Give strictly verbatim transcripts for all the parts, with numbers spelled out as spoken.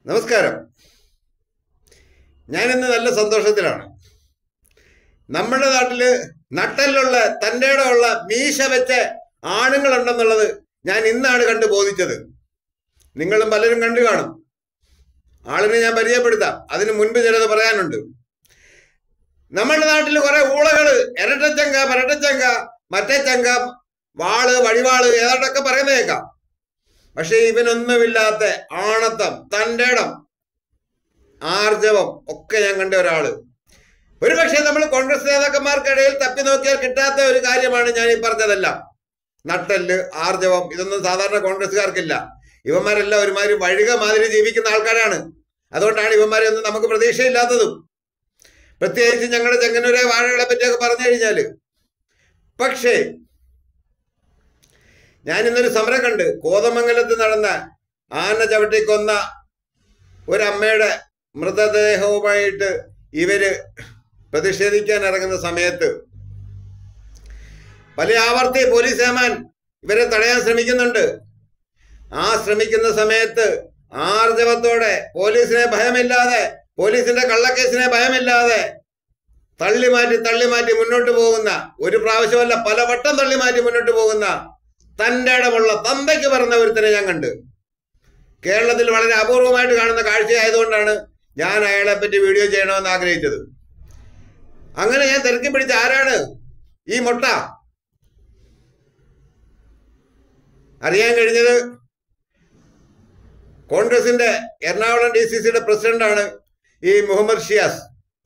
നമസ്കാരം. ഞാനിന്ന് നല്ല സന്തോഷത്തിലാണ്. നമ്മുടെ നാട്ടില് നട്ടലുള്ള തൻ്റെ ഉള്ള മീശ വെച്ച ആണുങ്ങളുണ്ടെന്നുള്ളത് ഞാൻ ഇന്നാണ് കണ്ടു ബോധിച്ചത്. നിങ്ങളും പലരും കണ്ടു കാണും. ആളിനെ ഞാൻ പരിചയപ്പെടുത്താം. അതിന് മുൻപ് ചിലത് പറയാനുണ്ട്. നമ്മുടെ നാട്ടിൽ കുറെ ഊളകള് ഇരട്ടച്ചങ്ക പരട്ടച്ചങ്ക മറ്റേ ചങ്ക വാള് വഴിവാള് ഏതാണ്ടൊക്കെ പറയുന്നേക്കാം. പക്ഷെ ഇവനൊന്നുമില്ലാത്ത ആണത്തം, തൻ്റെ ഇടം, ആർജവം ഒക്കെ ഞാൻ കണ്ട ഒരാള്. ഒരു പക്ഷെ നമ്മൾ കോൺഗ്രസ് നേതാക്കന്മാർക്കിടയിൽ തപ്പി നോക്കിയാൽ കിട്ടാത്ത ഒരു കാര്യമാണ് ഞാൻ ഈ പറഞ്ഞതെല്ലാം. നട്ടല്, ആർജവം ഇതൊന്നും സാധാരണ കോൺഗ്രസ്സുകാർക്കില്ല. ഇവന്മാരെല്ലാം ഒരുമാതിരി വഴിക മാതിരി ജീവിക്കുന്ന ആൾക്കാരാണ്. അതുകൊണ്ടാണ് ഇവന്മാരെ ഒന്നും നമുക്ക് പ്രതീക്ഷയില്ലാത്തതും. പ്രത്യേകിച്ച് ഞങ്ങളുടെ ചെങ്ങന്നൂരെ വാഴകളെ പറ്റിയൊക്കെ പറഞ്ഞു കഴിഞ്ഞാല്. പക്ഷേ ഞാൻ ഇന്നൊരു സമരം കണ്ട്. കോതമംഗലത്ത് നടന്ന ആന ചവിട്ടിക്കൊന്ന ഒരമ്മയുടെ മൃതദേഹവുമായിട്ട് ഇവര് പ്രതിഷേധിക്കാൻ ഇറങ്ങുന്ന സമയത്ത് പല ആവർത്തി പോലീസ് ഏമാൻ ഇവരെ തടയാൻ ശ്രമിക്കുന്നുണ്ട്. ആ ശ്രമിക്കുന്ന സമയത്ത് ആർജവത്തോടെ, പോലീസിനെ ഭയമില്ലാതെ, പോലീസിന്റെ കള്ളക്കേസിനെ ഭയമില്ലാതെ തള്ളി മാറ്റി തള്ളി മാറ്റി മുന്നോട്ട് പോകുന്ന, ഒരു പ്രാവശ്യമല്ല പലവട്ടം തള്ളി മാറ്റി മുന്നോട്ട് പോകുന്ന തൻ്റെ ഇടമുള്ള തന്തയ്ക്ക് പറഞ്ഞ ഒരുത്തനെ ഞാൻ കണ്ട്. കേരളത്തിൽ വളരെ അപൂർവമായിട്ട് കാണുന്ന കാഴ്ചയായതുകൊണ്ടാണ് ഞാൻ അയാളെ പറ്റി വീഡിയോ ചെയ്യണമെന്ന് ആഗ്രഹിച്ചത്. അങ്ങനെ ഞാൻ തിരക്കി പിടിച്ച ആരാണ് ഈ മൊട്ട അറിയാൻ കഴിഞ്ഞത്. കോൺഗ്രസിന്റെ എറണാകുളം ഡി സി സിയുടെ പ്രസിഡന്റാണ് ഈ മുഹമ്മദ് ഷിയാസ്.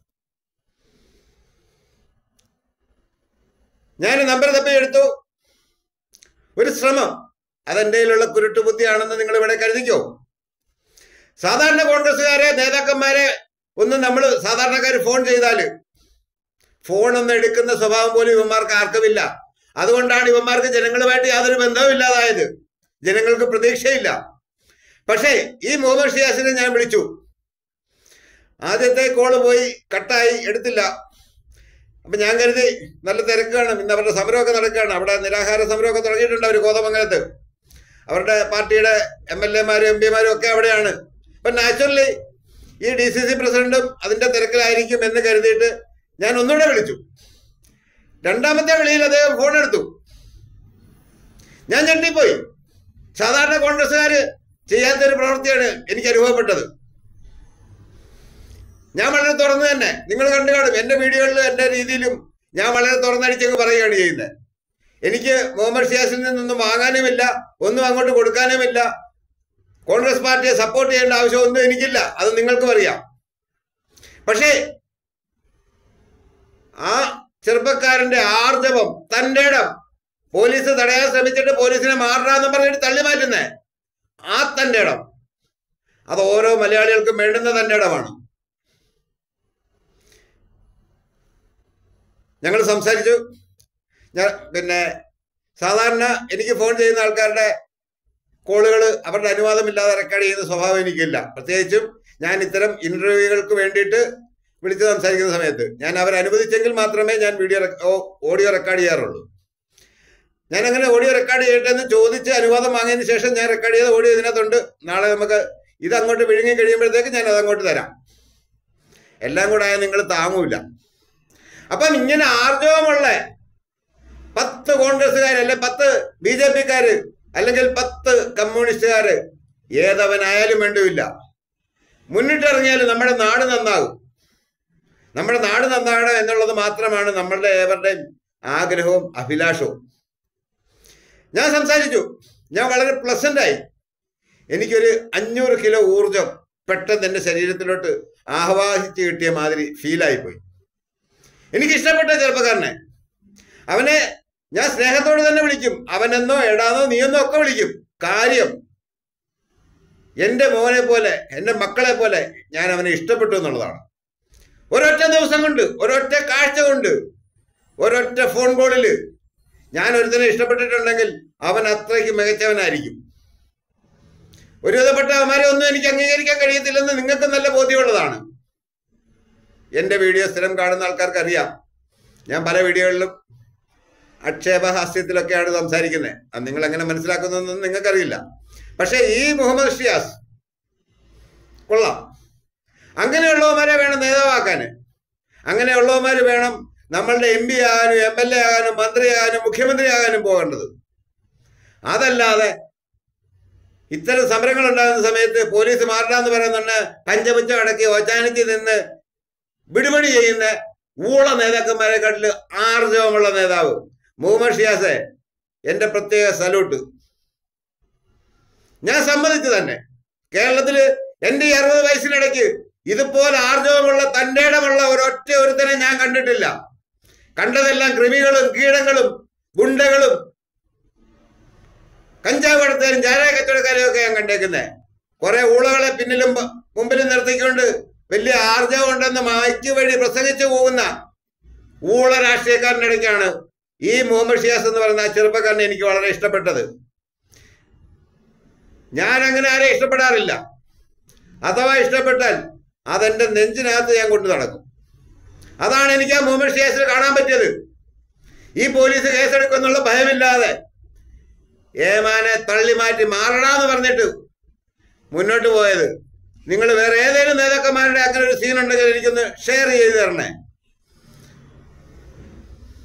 ഞാൻ നമ്പർ തപ്പി എടുത്തു. ഒരു ശ്രമം, അതെന്റെ കയ്യിലുള്ള കുരുട്ടുബുദ്ധിയാണെന്ന് നിങ്ങൾ ഇവിടെ കരുതിക്കോ. സാധാരണ കോൺഗ്രസ്സുകാരെ നേതാക്കന്മാരെ ഒന്നും നമ്മൾ സാധാരണക്കാർ ഫോൺ ചെയ്താൽ ഫോണൊന്നും എടുക്കുന്ന സ്വഭാവം പോലും ഇവന്മാർക്ക് ആർക്കുമില്ല. അതുകൊണ്ടാണ് ഇവന്മാർക്ക് ജനങ്ങളുമായിട്ട് യാതൊരു ബന്ധവും ഇല്ലാതായത്. ജനങ്ങൾക്ക് പ്രതീക്ഷയില്ല. പക്ഷേ ഈ മുഹമ്മദ് ഷിയാസിനെ ഞാൻ വിളിച്ചു. ആദ്യത്തെ കോള് പോയി, കട്ടായി, എടുത്തില്ല. അപ്പൊ ഞാൻ കരുതി നല്ല തിരക്കാണ്, ഇന്ന് അവരുടെ സമരമൊക്കെ നടക്കുകയാണ്. അവിടെ നിരാഹാര സമരമൊക്കെ തുടങ്ങിയിട്ടുണ്ട് അവർ കോതമംഗലത്ത്. അവരുടെ പാർട്ടിയുടെ എം എൽ എമാരും എം പിമാരും ഒക്കെ അവിടെയാണ്. അപ്പൊ നാച്ചുറലി ഈ ഡി സി സി പ്രസിഡന്റും അതിന്റെ തിരക്കിലായിരിക്കും എന്ന് കരുതിയിട്ട് ഞാൻ ഒന്നുകൂടെ വിളിച്ചു. രണ്ടാമത്തെ വിളിയിൽ അദ്ദേഹം ഫോൺ എടുത്തു. ഞാൻ ഞെട്ടിപ്പോയി. സാധാരണ കോൺഗ്രസ്സുകാര് ചെയ്യാത്തൊരു പ്രവൃത്തിയാണ് എനിക്ക് അനുഭവപ്പെട്ടത്. ഞാൻ വളരെ തുറന്നു തന്നെ, നിങ്ങൾ കണ്ടു കാണും എന്റെ വീഡിയോകളിലും എന്റെ രീതിയിലും ഞാൻ വളരെ തുറന്നടിച്ചങ്ങ് പറയുകയാണ് ചെയ്യുന്നത്. എനിക്ക് മുഹമ്മദ് ഷിയാസിൽ നിന്നൊന്നും വാങ്ങാനുമില്ല, ഒന്നും അങ്ങോട്ട് കൊടുക്കാനുമില്ല. കോൺഗ്രസ് പാർട്ടിയെ സപ്പോർട്ട് ചെയ്യേണ്ട ആവശ്യമൊന്നും എനിക്കില്ല, അത് നിങ്ങൾക്കും അറിയാം. പക്ഷേ ആ ചെറുപ്പക്കാരന്റെ ആർജവം, തൻ്റെ ഇടം, പോലീസ് തടയാൻ ശ്രമിച്ചിട്ട് പോലീസിനെ മാറാന്ന് പറഞ്ഞിട്ട് തള്ളി മാറ്റുന്നേ ആ തൻ്റെ ഇടം, അത് ഓരോ മലയാളികൾക്കും വേണ്ടുന്ന തൻ്റെ ഇടമാണ്. ഞങ്ങൾ സംസാരിച്ചു. ഞാൻ പിന്നെ സാധാരണ എനിക്ക് ഫോൺ ചെയ്യുന്ന ആൾക്കാരുടെ കോളുകൾ അവരുടെ അനുവാദമില്ലാതെ റെക്കോർഡ് ചെയ്യുന്ന സ്വഭാവം എനിക്കില്ല. പ്രത്യേകിച്ചും ഞാൻ ഇത്തരം ഇന്റർവ്യൂകൾക്ക് വേണ്ടിയിട്ട് വിളിച്ച് സംസാരിക്കുന്ന സമയത്ത് ഞാൻ അവർ അനുവദിച്ചെങ്കിൽ മാത്രമേ ഞാൻ വീഡിയോ ഓഡിയോ റെക്കോർഡ് ചെയ്യാറുള്ളൂ. ഞാൻ അങ്ങനെ ഓഡിയോ റെക്കോർഡ് ചെയ്യട്ടെ എന്ന് ചോദിച്ച് അനുവാദം വാങ്ങിയതിന് ശേഷം ഞാൻ റെക്കോർഡ് ചെയ്ത ഓഡിയോ ഇതിനകത്തുണ്ട്. നാളെ നമുക്ക് ഇത് അങ്ങോട്ട് വിഴുങ്ങി കഴിയുമ്പോഴത്തേക്ക് ഞാൻ അതങ്ങോട്ട് തരാം. എല്ലാം കൂടെ ആയാൽ നിങ്ങൾ താങ്ങൂല. അപ്പം ഇങ്ങനെ ആർജവമുള്ള പത്ത് കോൺഗ്രസ്സുകാർ, അല്ലെ പത്ത് ബി ജെ പിക്കാര്, അല്ലെങ്കിൽ പത്ത് കമ്മ്യൂണിസ്റ്റുകാര്, ഏതവനായാലും വേണ്ടില്ല, മുന്നിട്ടിറങ്ങിയാൽ നമ്മുടെ നാട് നന്നാകും. നമ്മുടെ നാട് നന്നാകണം എന്നുള്ളത് മാത്രമാണ് നമ്മളുടെ ഏവരുടെയും ആഗ്രഹവും അഭിലാഷവും. ഞാൻ സംസാരിച്ചു. ഞാൻ വളരെ പ്ലസന്റായി. എനിക്കൊരു അഞ്ഞൂറ് കിലോ ഊർജം പെട്ടെന്ന് എൻ്റെ ശരീരത്തിലോട്ട് ആഹ്വാഹിച്ച് കിട്ടിയ മാതിരി ഫീലായിപ്പോയി. എനിക്കിഷ്ടപ്പെട്ട ചെറുപ്പക്കാരനെ, അവനെ ഞാൻ സ്നേഹത്തോട് തന്നെ വിളിക്കും. അവനെന്നോ എടാന്നോ നീയെന്നോ ഒക്കെ വിളിക്കും. കാര്യം എൻ്റെ മോനെ പോലെ, എൻ്റെ മക്കളെ പോലെ ഞാൻ അവനെ ഇഷ്ടപ്പെട്ടു എന്നുള്ളതാണ്. ഒരൊറ്റ ദിവസം കൊണ്ട്, ഒരൊറ്റ കാഴ്ച കൊണ്ട്, ഒരൊറ്റ ഫോൺ കോളില് ഞാൻ ഒരുത്തനെ ഇഷ്ടപ്പെട്ടിട്ടുണ്ടെങ്കിൽ അവൻ അത്രയ്ക്ക് മികച്ചവനായിരിക്കും. ഒരു വിധപ്പെട്ട അവന്മാരെ ഒന്നും എനിക്ക് അംഗീകരിക്കാൻ കഴിയത്തില്ലെന്ന് നിങ്ങൾക്ക് നല്ല ബോധ്യമുള്ളതാണ്. എൻ്റെ വീഡിയോ സ്ഥിരം കാണുന്ന ആൾക്കാർക്ക് അറിയാം. ഞാൻ പല വീഡിയോകളിലും ആക്ഷേപഹാസ്യത്തിലൊക്കെയാണ് സംസാരിക്കുന്നത്. അത് നിങ്ങൾ എങ്ങനെ മനസ്സിലാക്കുന്നതെന്ന് നിങ്ങൾക്കറിയില്ല. പക്ഷേ ഈ മുഹമ്മദ് ഷിയാസ് കൊള്ളാം. അങ്ങനെയുള്ളവന്മാരെ വേണം നേതാവാക്കാൻ. അങ്ങനെയുള്ളവന്മാർ വേണം നമ്മളുടെ എം പി ആകാനും എം എൽ എ ആകാനും മന്ത്രിയാകാനും മുഖ്യമന്ത്രി ആകാനും പോകേണ്ടത്. അതല്ലാതെ ഇത്തരം സമരങ്ങൾ ഉണ്ടാകുന്ന സമയത്ത് പോലീസ് മാറണമെന്ന് പറയുന്നുണ്ട് പഞ്ചപുഞ്ച അടക്കി ഓച്ചാനിച്ച് നിന്ന് വിടുപണി ചെയ്യുന്ന ഊള നേതാക്കന്മാരെക്കാട്ടിൽ ആർജവമുള്ള നേതാവ് മുഹമ്മദ് ഷിയാസെ, എൻ്റെ പ്രത്യേക സല്യൂട്ട്. ഞാൻ സമ്മതിച്ചു തന്നെ, കേരളത്തില് എൻ്റെ ഈ അറുപത് വയസ്സിനിടയ്ക്ക് ഇതുപോലെ ആർജവമുള്ള തൻ്റെ ഇടമുള്ള ഒരൊറ്റ ഒരുത്തനെ ഞാൻ കണ്ടിട്ടില്ല. കണ്ടതെല്ലാം കൃമികളും കീടങ്ങളും ഗുണ്ടകളും കഞ്ചാവ് കടത്തുകാരും ചാരായ കച്ചവടക്കാരും ഒക്കെ ഞാൻ കണ്ടേക്കുന്നത്. കുറെ ഊളകളെ പിന്നിലും മുമ്പിലും നിർത്തിക്കൊണ്ട് വലിയ ആർജവം ഉണ്ടെന്ന് മൈക്ക് വഴി പ്രസംഗിച്ചു പോകുന്ന ഊള രാഷ്ട്രീയക്കാരൻ്റെ ഇടയ്ക്കാണ് ഈ മുഹമ്മദ് ഷിയാസ് എന്ന് പറയുന്ന ആ ചെറുപ്പക്കാരനെ എനിക്ക് വളരെ ഇഷ്ടപ്പെട്ടത്. ഞാൻ അങ്ങനെ ആരെ ഇഷ്ടപ്പെടാറില്ല. അഥവാ ഇഷ്ടപ്പെട്ടാൽ അതെന്റെ നെഞ്ചിനകത്ത് ഞാൻ കൊണ്ടു നടക്കും. അതാണ് എനിക്ക് ആ മുഹമ്മദ് ഷിയാസിൽ കാണാൻ പറ്റിയത്. ഈ പോലീസ് കേസെടുക്കുന്നുള്ള ഭയമില്ലാതെ ഏമാനെ തള്ളി മാറ്റി മാറണമെന്ന് പറഞ്ഞിട്ട് മുന്നോട്ട് പോയത്. നിങ്ങൾ വേറെ ഏതെങ്കിലും നേതാക്കന്മാരുടെ അങ്ങനെ ഒരു സീൻ ഉണ്ടെങ്കിൽ എനിക്കൊന്ന് ഷെയർ ചെയ്ത് തരണേ.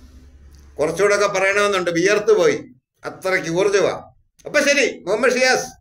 കുറച്ചുകൂടെ ഒക്കെ പറയണമെന്നുണ്ട്, വിയർത്ത് പോയി, അത്രയ്ക്ക് ഊർജ്ജവാ. അപ്പൊ ശരി, മുഹമ്മദ് ഷിയാസ്.